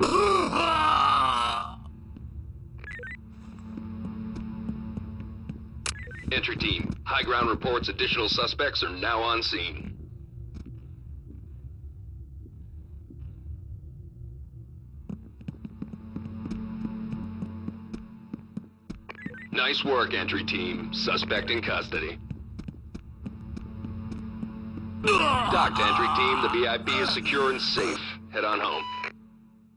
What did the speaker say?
Entry team, high ground reports additional suspects are now on scene. Nice work, entry team. Suspect in custody. Dock to entry team, the VIP is secure and safe. Head on home.